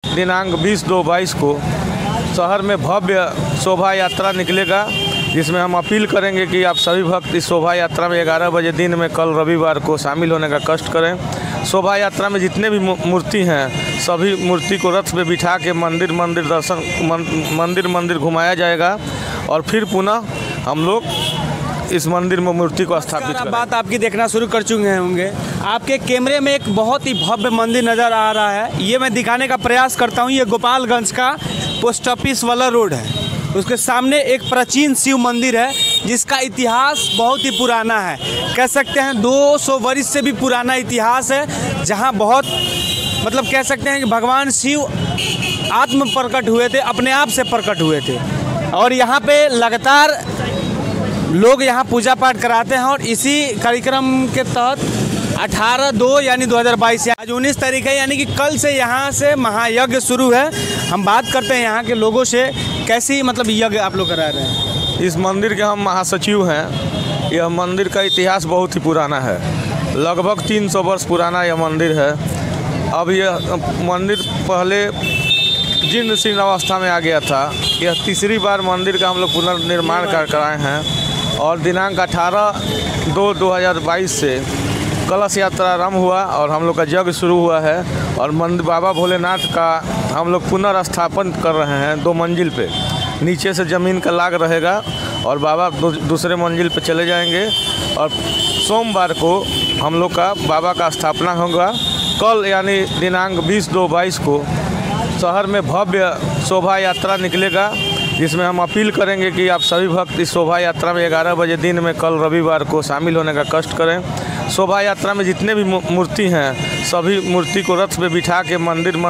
दिनांक 20/2/22 को शहर में भव्य शोभा यात्रा निकलेगा, जिसमें हम अपील करेंगे कि आप सभी भक्त इस शोभा यात्रा में 11 बजे दिन में कल रविवार को शामिल होने का कष्ट करें। शोभा यात्रा में जितने भी मूर्ति हैं सभी मूर्ति को रथ में बिठा के मंदिर मंदिर घुमाया जाएगा और फिर पुनः हम लोग इस मंदिर में मूर्ति को स्थापित करें। बात आपकी देखना शुरू कर चुके होंगे, आपके कैमरे में एक बहुत ही भव्य मंदिर नज़र आ रहा है। ये मैं दिखाने का प्रयास करता हूँ। ये गोपालगंज का पोस्ट ऑफिस वाला रोड है, उसके सामने एक प्राचीन शिव मंदिर है जिसका इतिहास बहुत ही पुराना है। कह सकते हैं 200 वर्ष से भी पुराना इतिहास है, जहाँ बहुत मतलब कह सकते हैं कि भगवान शिव आत्म प्रकट हुए थे, अपने आप से प्रकट हुए थे। और यहाँ पे लगातार लोग यहाँ पूजा पाठ कराते हैं और इसी कार्यक्रम के तहत 18/2 यानी 2022 से आज 19 तारीख है, यानी कि कल से यहाँ से महायज्ञ शुरू है। हम बात करते हैं यहाँ के लोगों से, कैसी मतलब यज्ञ आप लोग करा रहे हैं। इस मंदिर के हम महासचिव हैं। यह मंदिर का इतिहास बहुत ही पुराना है, लगभग 300 वर्ष पुराना यह मंदिर है। अब यह मंदिर पहले जीर्ण शीर्ण अवस्था में आ गया था। यह तीसरी बार मंदिर का हम लोग पुनर्निर्माण कराए हैं और दिनांक 18/2/2022 से कलश यात्रा आरंभ हुआ और हम लोग का यज्ञ शुरू हुआ है। और मंदिर बाबा भोलेनाथ का हम लोग पुनर्स्थापन कर रहे हैं 2 मंजिल पे। नीचे से ज़मीन का लाग रहेगा और बाबा दूसरे मंजिल पे चले जाएंगे और सोमवार को हम लोग का बाबा का स्थापना होगा। कल यानी दिनांक 20/2/22 को शहर में भव्य शोभा यात्रा निकलेगा, जिसमें हम अपील करेंगे कि आप सभी भक्त इस शोभा यात्रा में 11 बजे दिन में कल रविवार को शामिल होने का कष्ट करें। शोभा यात्रा में जितने भी मूर्ति हैं सभी मूर्ति को रथ में बिठा के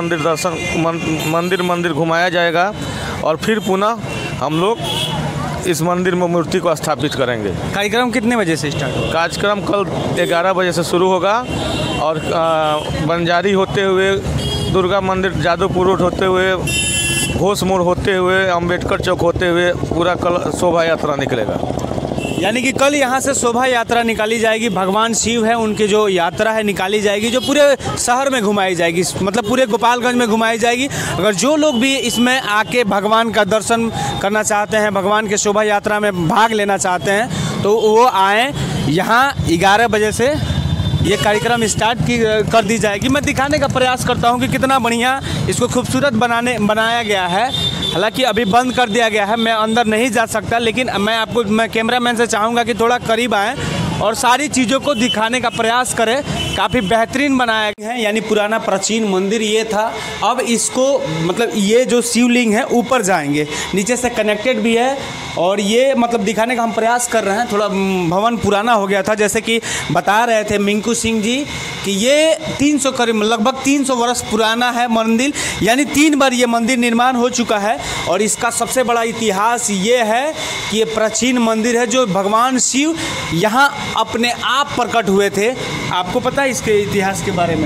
मंदिर घुमाया जाएगा और फिर पुनः हम लोग इस मंदिर में मूर्ति को स्थापित करेंगे। कार्यक्रम कितने बजे से स्टार्ट होगा? कार्यक्रम कल 11 बजे से शुरू होगा और बंजारी होते हुए, दुर्गा मंदिर जादवपुर रोड होते हुए, घोष मोड़ होते हुए, अंबेडकर चौक होते हुए पूरा कल शोभा यात्रा निकलेगा। यानी कि कल यहाँ से शोभा यात्रा निकाली जाएगी। भगवान शिव है, उनकी जो यात्रा है निकाली जाएगी, जो पूरे शहर में घुमाई जाएगी, मतलब पूरे गोपालगंज में घुमाई जाएगी। अगर जो लोग भी इसमें आके भगवान का दर्शन करना चाहते हैं, भगवान के शोभा यात्रा में भाग लेना चाहते हैं, तो वो आएँ। यहाँ 11 बजे से ये कार्यक्रम स्टार्ट कर दी जाएगी। मैं दिखाने का प्रयास करता हूँ कि कितना बढ़िया इसको खूबसूरत बनाया गया है। हालांकि अभी बंद कर दिया गया है, मैं अंदर नहीं जा सकता, लेकिन मैं कैमरामैन से चाहूँगा कि थोड़ा करीब आएँ और सारी चीज़ों को दिखाने का प्रयास करें। काफ़ी बेहतरीन बनाया गया है, यानी पुराना प्राचीन मंदिर ये था। अब इसको मतलब ये जो शिवलिंग है ऊपर जाएंगे, नीचे से कनेक्टेड भी है और ये मतलब दिखाने का हम प्रयास कर रहे हैं। थोड़ा भवन पुराना हो गया था, जैसे कि बता रहे थे मिंकू सिंह जी कि ये 300 करीब लगभग 300 वर्ष पुराना है मंदिर, यानी 3 बार ये मंदिर निर्माण हो चुका है। और इसका सबसे बड़ा इतिहास ये है कि ये प्राचीन मंदिर है जो भगवान शिव यहाँ अपने आप प्रकट हुए थे। आपको पता है इसके इतिहास के बारे में?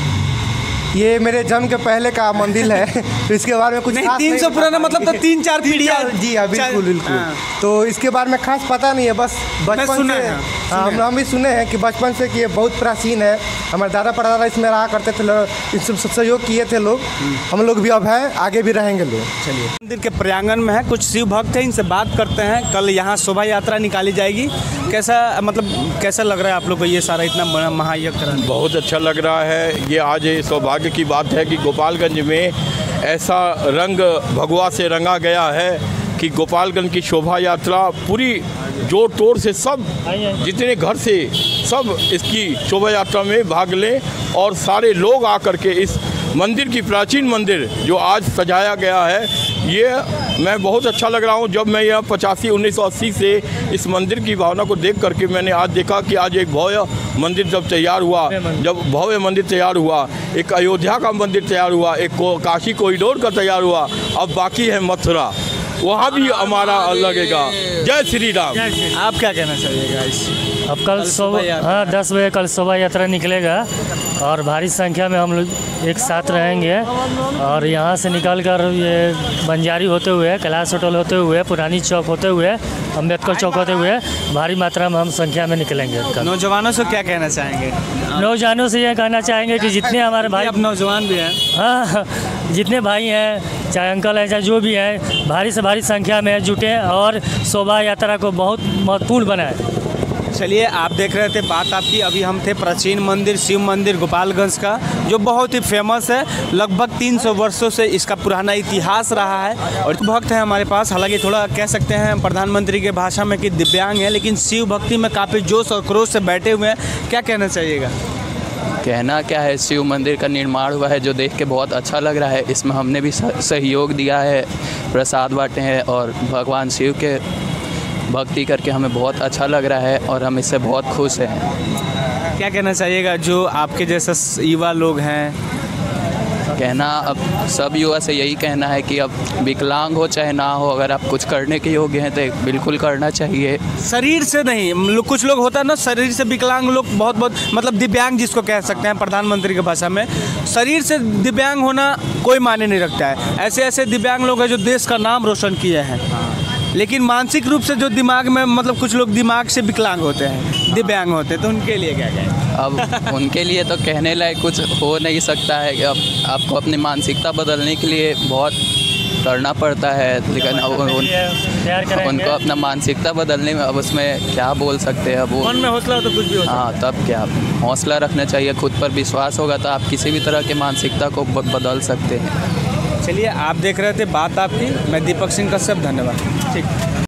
ये मेरे जन्म के पहले का मंदिर है, तो इसके बारे में कुछ नहीं, 300 पुराना मतलब तो 3-4 पीढ़ियाँ। जी हाँ, बिल्कुल। तो इसके बारे में खास पता नहीं है, बस बचपन से हम भी सुने हैं कि बचपन से कि ये बहुत प्राचीन है। हमारे दादा परदादा इसमें रहा करते थे, इस सब सहयोग किए थे लोग। हम लोग भी अब हैं, आगे भी रहेंगे लोग। चलिए, मंदिर के प्रांगण में है, कुछ शिव भक्त हैं, इनसे बात करते हैं। कल यहाँ शोभा यात्रा निकाली जाएगी। कैसा लग रहा है आप लोग को ये सारा इतना बड़ा महायज्ञ कराना? बहुत अच्छा लग रहा है। ये आज सौभाग्य की बात है कि गोपालगंज में ऐसा रंग भगवा से रंगा गया है कि गोपालगंज की शोभा यात्रा पूरी जोर तोड़ से सब जितने घर से सब इसकी शोभा यात्रा में भाग लें और सारे लोग आकर के इस मंदिर की प्राचीन मंदिर जो आज सजाया गया है, ये मैं बहुत अच्छा लग रहा हूँ। जब मैं यह 1980 से इस मंदिर की भावना को देख करके मैंने आज देखा कि आज एक भव्य मंदिर जब तैयार हुआ, जब भव्य मंदिर तैयार हुआ, एक अयोध्या का मंदिर तैयार हुआ, एक काशी कॉरिडोर का तैयार हुआ, अब बाकी है मथुरा, वहाँ भी हमारा लगेगा। जय श्री राम। आप क्या कहना चाहिएगा इस? अब कल 10 बजे कल शोभा यात्रा निकलेगा और भारी संख्या में हम लोग एक साथ रहेंगे और यहाँ से निकल कर ये बंजारी होते हुए, कैलाश होटल होते हुए, पुरानी चौक होते हुए, अंबेडकर चौक होते हुए भारी मात्रा में हम संख्या में निकलेंगे। नौजवानों से क्या कहना चाहेंगे? नौजवानों से यह कहना चाहेंगे कि जितने हमारे भाई अब नौजवान भी हैं, हाँ, जितने भाई हैं, चाहे अंकल हैं, चाहे जो भी हैं, भारी से भारी संख्या में जुटें और शोभा यात्रा को बहुत महत्वपूर्ण बनाएं। चलिए, आप देख रहे थे बात आपकी। अभी हम थे प्राचीन मंदिर शिव मंदिर गोपालगंज का, जो बहुत ही फेमस है। लगभग 300 वर्षों से इसका पुराना इतिहास रहा है। और भक्त है हमारे पास, हालांकि थोड़ा कह सकते हैं प्रधानमंत्री के भाषा में कि दिव्यांग है, लेकिन शिव भक्ति में काफ़ी जोश और क्रोश से बैठे हुए हैं। क्या कहना चाहिएगा? कहना क्या है, शिव मंदिर का निर्माण हुआ है जो देख के बहुत अच्छा लग रहा है। इसमें हमने भी सहयोग दिया है, प्रसाद बांटे हैं और भगवान शिव के भक्ति करके हमें बहुत अच्छा लग रहा है और हम इससे बहुत खुश हैं। क्या कहना चाहिएगा जो आपके जैसा युवा लोग हैं? कहना अब सब युवा से यही कहना है कि अब विकलांग हो चाहे ना हो, अगर आप कुछ करने के योग्य हैं तो बिल्कुल करना चाहिए। शरीर से नहीं, कुछ लोग होता है ना शरीर से विकलांग लोग, बहुत मतलब दिव्यांग जिसको कह सकते हैं प्रधानमंत्री की भाषा में, शरीर से दिव्यांग होना कोई मायने नहीं रखता है। ऐसे ऐसे दिव्यांग लोग हैं जो देश का नाम रोशन किए हैं, लेकिन मानसिक रूप से जो दिमाग में मतलब कुछ लोग दिमाग से विकलांग होते हैं, दिव्यांग होते हैं, तो उनके लिए क्या कहें? अब उनके लिए तो कहने लायक कुछ हो नहीं सकता है कि अब आपको अपनी मानसिकता बदलने के लिए बहुत करना पड़ता है, लेकिन उनको अपना मानसिकता बदलने में अब उसमें क्या बोल सकते हैं। अब मन में हौसला हो तो कुछ भी हो। हाँ, तब क्या हौसला रखना चाहिए, खुद पर विश्वास होगा तो आप किसी भी तरह की मानसिकता को बदल सकते हैं। चलिए, आप देख रहे थे बात आपकी। मैं दीपक सिंह कश्यप, धन्यवाद। ठीक।